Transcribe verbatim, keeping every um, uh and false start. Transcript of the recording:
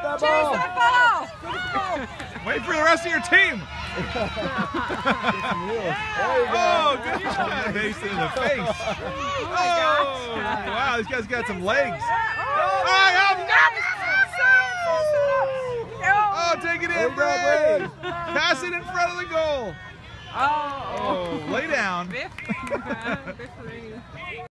that Chase ball. the ball. Wait for the rest of your team. Oh, good shot. Face in the face. Oh, wow, these guys got some legs. Oh, take it in, Braden. Pass it in front of the goal. Oh, Oh, lay down. Biff. Biff.